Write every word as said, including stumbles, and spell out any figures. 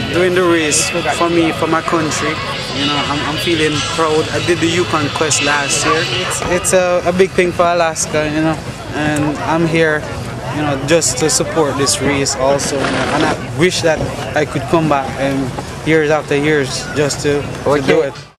doing the race for me, for my country. You know, I'm, I'm feeling proud. I did the Yukon Quest last year. It's, it's a, a big thing for Alaska, you know, and I'm here, you know, just to support this race also. You know, and I wish that I could come back and years after years just to, to do it.